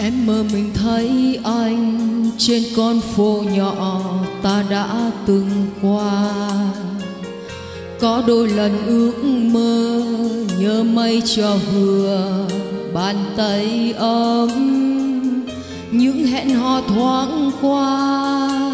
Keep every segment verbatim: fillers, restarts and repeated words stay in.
Em mơ mình thấy anh trên con phố nhỏ ta đã từng qua. Có đôi lần ước mơ nhớ mây cho vừa bàn tay ấm, những hẹn hò thoáng qua.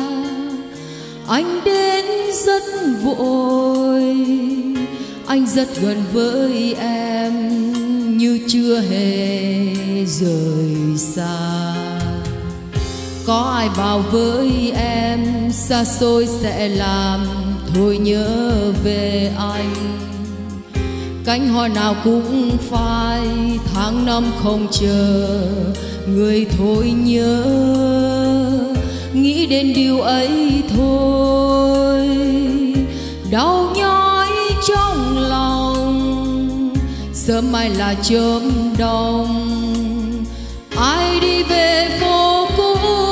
Anh đến rất vội, anh rất gần với em như chưa hề rời xa. Có ai bảo với em xa xôi sẽ làm thôi nhớ về anh. Cánh hoa nào cũng phai, tháng năm không chờ người thôi nhớ. Nghĩ đến điều ấy thôi, đau nhói trong lòng. Sớm mai là chớm đông, ai đi về phố cũ.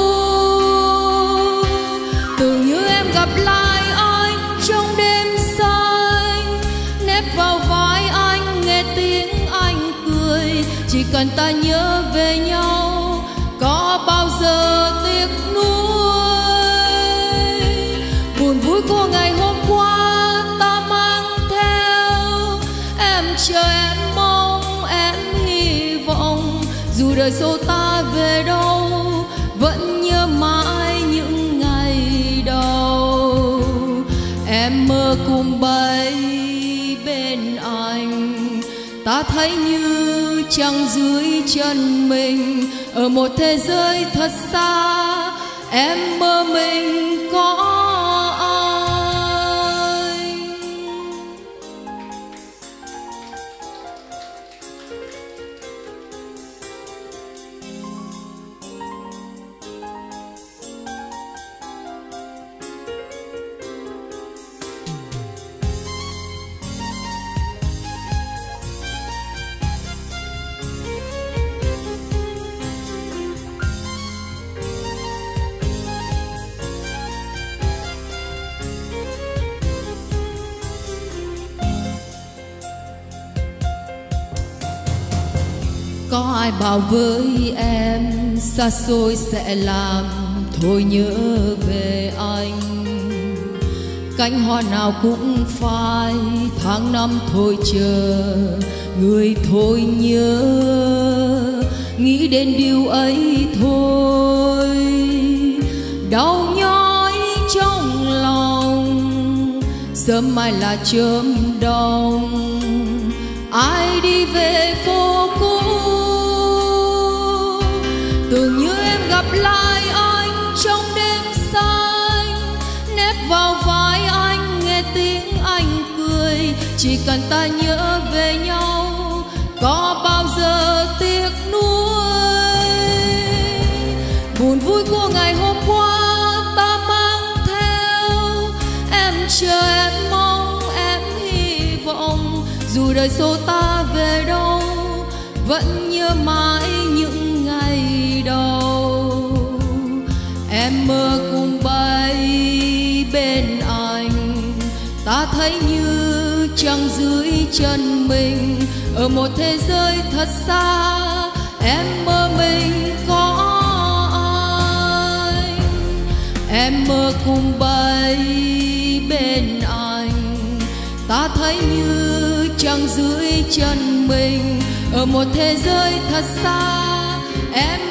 Tưởng như em gặp lại anh trong đêm xanh, nép vào vai anh nghe tiếng anh cười. Chỉ cần ta nhớ về nhau, có bao giờ tiếc nuối. Buồn vui của ngày hôm qua ta mang theo, em chờ em mong em hy vọng. Dù đời số ta về đâu, vẫn nhớ mãi những ngày đầu. Em mơ cùng bay bên anh, ta thấy như trăng dưới chân mình ở một thế giới thật xa. Em mơ mình có anh. Có ai bảo với em xa xôi sẽ làm thôi nhớ về anh. Cánh hoa nào cũng phai, tháng năm thôi chờ người thôi nhớ. Nghĩ đến điều ấy thôi, đau nhói trong lòng. Sớm mai là chớm đông, ai đi về phố cũ. Tưởng như em gặp lại anh trong đêm xanh, nép vào vai anh nghe tiếng anh cười. Chỉ cần ta nhớ về nhau, có bao giờ tiếc nuối. Buồn vui của ngày hôm qua ta mang theo, em chờ em mong em hy vọng. Dù đời số ta về đâu, vẫn nhớ mãi những ngày đầu. Em mơ cùng bay bên anh, ta thấy như trăng dưới chân mình ở một thế giới thật xa. Em mơ mình có anh. Em mơ cùng bay bên anh, ta thấy như trăng dưới chân mình ở một thế giới thật xa. Em